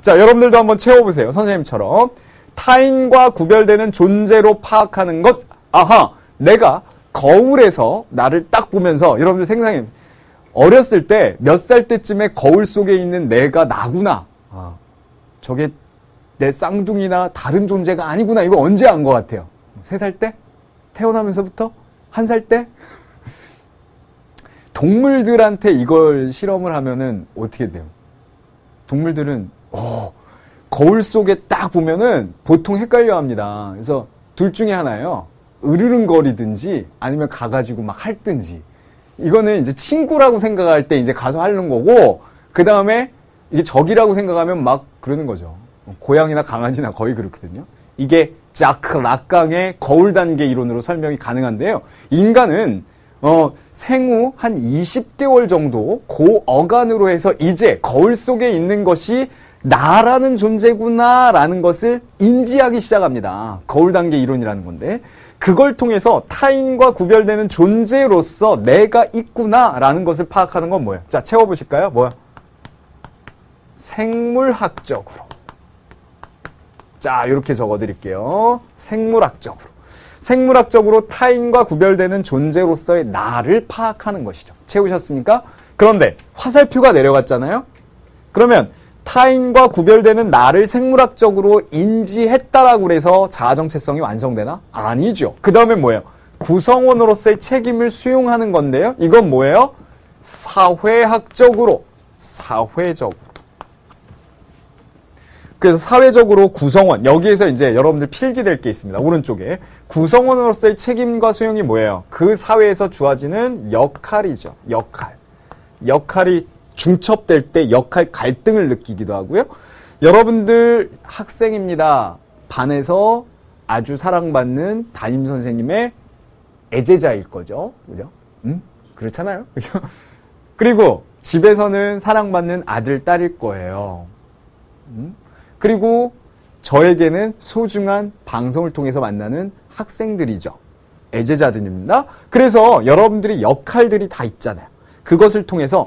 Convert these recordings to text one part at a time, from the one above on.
자, 여러분들도 한번 채워보세요. 선생님처럼. 타인과 구별되는 존재로 파악하는 것. 아하, 내가 거울에서 나를 딱 보면서 여러분들 생각해. 어렸을 때 몇 살 때쯤에 거울 속에 있는 내가 나구나. 아, 저게 내 쌍둥이나 다른 존재가 아니구나. 이거 언제 안 것 같아요? 3살 때? 태어나면서부터? 1살 때? 동물들한테 이걸 실험을 하면은 어떻게 돼요? 동물들은 거울 속에 딱 보면은 보통 헷갈려 합니다. 그래서 둘 중에 하나예요. 으르릉거리든지 아니면 가가지고 막 핥든지. 이거는 이제 친구라고 생각할 때 이제 가서 핥는 거고, 그 다음에 이게 적이라고 생각하면 막 그러는 거죠. 고양이나 강아지나 거의 그렇거든요. 이게 자크 락강의 거울 단계 이론으로 설명이 가능한데요. 인간은 생후 한 20개월 정도 고어간으로 해서 이제 거울 속에 있는 것이 나라는 존재구나라는 것을 인지하기 시작합니다. 거울 단계 이론이라는 건데, 그걸 통해서 타인과 구별되는 존재로서 내가 있구나라는 것을 파악하는 건 뭐예요? 자, 채워보실까요? 뭐야? 생물학적으로. 자, 이렇게 적어드릴게요. 생물학적으로. 생물학적으로 타인과 구별되는 존재로서의 나를 파악하는 것이죠. 채우셨습니까? 그런데 화살표가 내려갔잖아요? 그러면 타인과 구별되는 나를 생물학적으로 인지했다라고 해서 자아정체성이 완성되나? 아니죠. 그 다음에 뭐예요? 구성원으로서의 책임을 수용하는 건데요. 이건 뭐예요? 사회학적으로. 사회적으로. 그래서 사회적으로 구성원, 여기에서 이제 여러분들 필기될 게 있습니다. 오른쪽에. 구성원으로서의 책임과 수용이 뭐예요? 그 사회에서 주어지는 역할이죠. 역할. 역할이 중첩될 때 역할 갈등을 느끼기도 하고요. 여러분들 학생입니다. 반에서 아주 사랑받는 담임선생님의 애제자일 거죠. 그죠? 그렇잖아요. 그죠? 그리고 집에서는 사랑받는 아들, 딸일 거예요. 그리고 저에게는 소중한 방송을 통해서 만나는 학생들이죠. 애제자들입니다. 그래서 여러분들이 역할들이 다 있잖아요. 그것을 통해서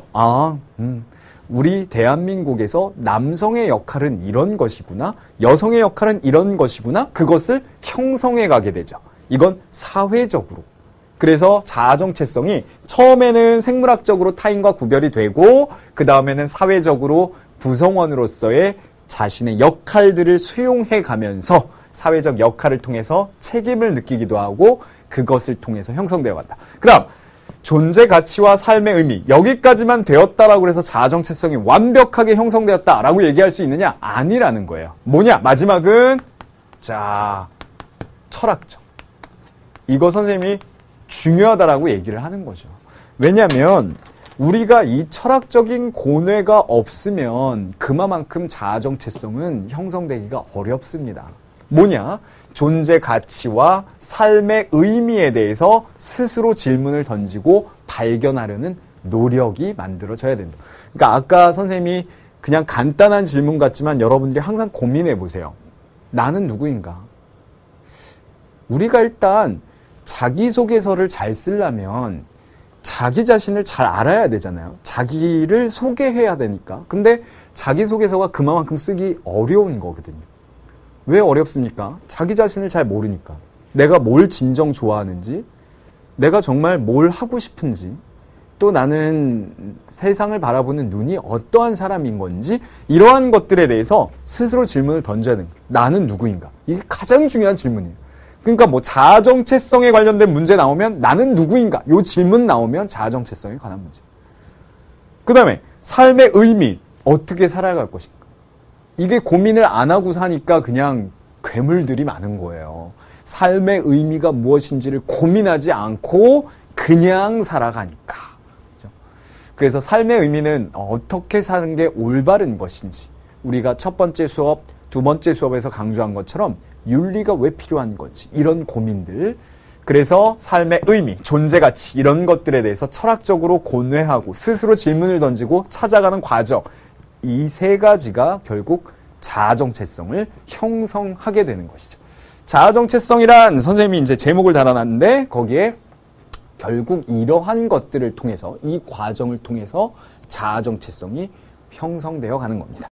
우리 대한민국에서 남성의 역할은 이런 것이구나, 여성의 역할은 이런 것이구나, 그것을 형성해 가게 되죠. 이건 사회적으로. 그래서 자아정체성이 처음에는 생물학적으로 타인과 구별이 되고, 그 다음에는 사회적으로 구성원으로서의 자신의 역할들을 수용해 가면서 사회적 역할을 통해서 책임을 느끼기도 하고, 그것을 통해서 형성되어 간다. 그 다음 존재 가치와 삶의 의미, 여기까지만 되었다라고 해서 자아정체성이 완벽하게 형성되었다라고 얘기할 수 있느냐? 아니라는 거예요. 뭐냐? 마지막은 자, 철학적. 이거 선생님이 중요하다라고 얘기를 하는 거죠. 왜냐하면 우리가 이 철학적인 고뇌가 없으면 그만큼 자아정체성은 형성되기가 어렵습니다. 뭐냐? 존재 가치와 삶의 의미에 대해서 스스로 질문을 던지고 발견하려는 노력이 만들어져야 된다. 그러니까 아까 선생님이 그냥 간단한 질문 같지만 여러분들이 항상 고민해 보세요. 나는 누구인가? 우리가 일단 자기소개서를 잘 쓰려면 자기 자신을 잘 알아야 되잖아요. 자기를 소개해야 되니까. 근데 자기소개서가 그만큼 쓰기 어려운 거거든요. 왜 어렵습니까? 자기 자신을 잘 모르니까. 내가 뭘 진정 좋아하는지, 내가 정말 뭘 하고 싶은지, 또 나는 세상을 바라보는 눈이 어떠한 사람인 건지, 이러한 것들에 대해서 스스로 질문을 던져야 됩니다. 나는 누구인가? 이게 가장 중요한 질문이에요. 그러니까 뭐 자아정체성에 관련된 문제 나오면 나는 누구인가? 이 질문 나오면 자아정체성에 관한 문제. 그 다음에 삶의 의미, 어떻게 살아갈 것인가? 이게 고민을 안 하고 사니까 그냥 괴물들이 많은 거예요. 삶의 의미가 무엇인지를 고민하지 않고 그냥 살아가니까. 그렇죠? 그래서 삶의 의미는 어떻게 사는 게 올바른 것인지, 우리가 첫 번째 수업, 두 번째 수업에서 강조한 것처럼 윤리가 왜 필요한 건지, 이런 고민들. 그래서 삶의 의미, 존재가치, 이런 것들에 대해서 철학적으로 고뇌하고 스스로 질문을 던지고 찾아가는 과정, 이 세 가지가 결국 자아정체성을 형성하게 되는 것이죠. 자아정체성이란 선생님이 이제 제목을 달아놨는데 거기에 결국 이러한 것들을 통해서, 이 과정을 통해서 자아정체성이 형성되어 가는 겁니다.